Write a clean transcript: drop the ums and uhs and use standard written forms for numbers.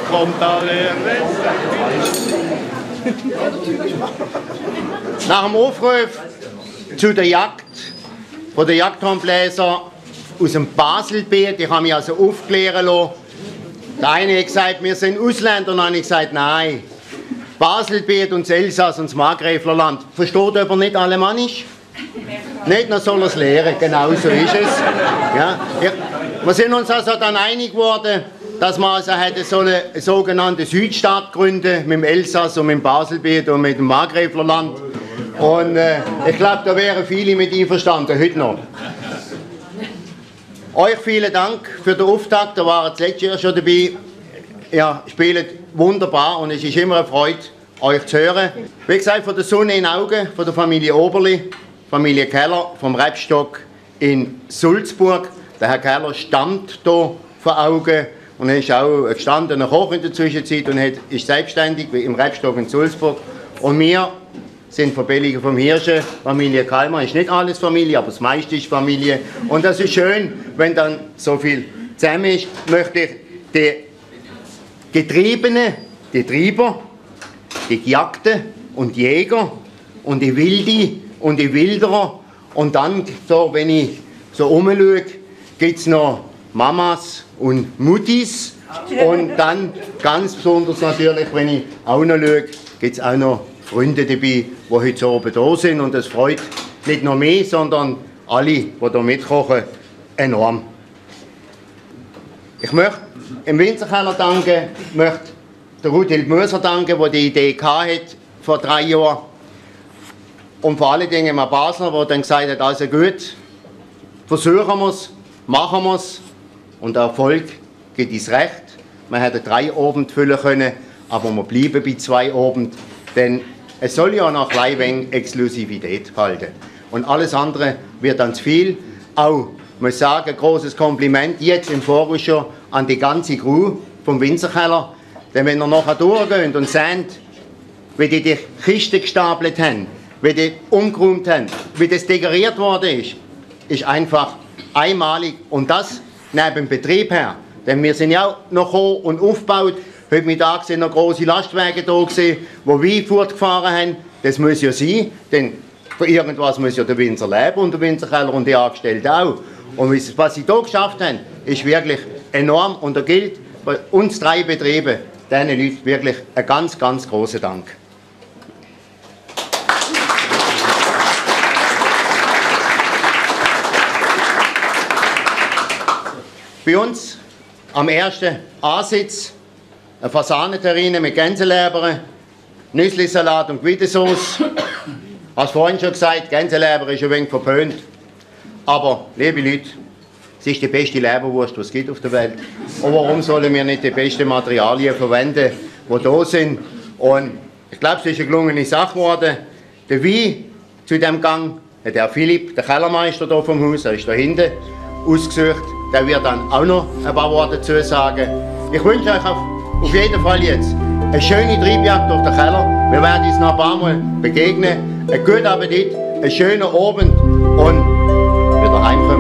kommt alle Nach dem Aufruf zu der Jagd von der Jagdhornbläser aus dem Baselbiet, ich habe mich also aufklären lassen. Der eine hat gesagt, wir sind Ausländer, und dann habe ich gesagt, nein. Baselbiet und das Elsass und das Markgräflerland. Versteht aber nicht Alemannisch? Nicht, dann soll er es lehren, genau so ist es. Ja. Wir sind uns also dann einig geworden, dass man also hätte so eine sogenannte Südstaat gründen mit dem Elsass und mit dem Baselbiet und mit dem Markgräflerland. Und ich glaube, da wären viele mit einverstanden, heute noch. Euch vielen Dank für den Auftakt, da waren das letzte Jahr schon dabei. Ihr spielt wunderbar und es ist immer eine Freude, euch zu hören. Wie gesagt, von der Sonne in den Augen, von der Familie Oberli, Familie Keller, vom Rebstock in Sulzburg. Der Herr Keller stammt hier vor Augen und er ist auch ein gestandener Koch in der Zwischenzeit und ist selbstständig im Rebstock in Sulzburg. Und wir sind Verbelliger vom Hirschen, Familie Kalmer ist nicht alles Familie, aber das meiste ist Familie. Und das ist schön, wenn dann so viel zusammen ist. Möchte ich die Getriebenen, die Treiber, die Gejagten und die Jäger und die Wildi und die Wilderer und dann, so, wenn ich so umschaue, gibt es noch Mamas und Muttis und dann ganz besonders natürlich, wenn ich auch noch schaue, gibt es auch noch Freunde dabei, die heute oben da sind und das freut nicht nur mich, sondern alle, die hier mitkochen, enorm. Ich möchte im Winzerkeller danken, möchte der Rudhild Moser danken, der die Idee hatte vor 3 Jahren. Und vor allen Dingen dem Basler, der dann gesagt hat, also gut, versuchen wir es, machen wir es und der Erfolg gibt uns recht. Man hätte 3 Abende füllen können, aber wir bleiben bei 2 Abenden, denn es soll ja noch ein wenig Exklusivität halten. Und alles andere wird dann zu viel. Auch, ich muss sagen, ein großes Kompliment jetzt im Voraus schon an die ganze Crew vom Winzerkeller. Denn wenn ihr nachher durchgeht und seht, wie die Kisten gestapelt haben, wie die umgeräumt haben, wie das dekoriert worden ist einfach einmalig. Und das neben dem Betrieb her. Denn wir sind ja auch noch gekommen und aufgebaut. Heute Mittag sind noch große Lastwagen da gewesen, die Wein fortgefahren haben. Das muss ja sein, denn für irgendwas muss ja der Winzer leben und der Winzerkeller und die Angestellten auch. Und was sie hier geschafft haben, ist wirklich enorm und da gilt bei uns 3 Betrieben, diesen Leuten wirklich ein ganz, ganz großer Dank. Bei uns am ersten Ansitz eine Fasanenterrine mit Gänselebere, Nüsslisalat und Gewidensauce. Hast vorhin schon gesagt, Gänseleber ist ein wenig verpönt. Aber, liebe Leute, es ist die beste Leberwurst, die es gibt auf der Welt. Und warum sollen wir nicht die besten Materialien verwenden, die da sind? Und ich glaube, es ist eine gelungene Sache geworden. Der Wein zu diesem Gang hat der Philipp, der Kellermeister hier vom Haus, er ist da hinten, ausgesucht. Der wird dann auch noch ein paar Worte dazu sagen. Ich wünsche euch auf jeden Fall jetzt eine schöne Treibjagd durch den Keller. Wir werden uns noch ein paar Mal begegnen. Einen guten Appetit, einen schönen Abend und wieder heimkommen.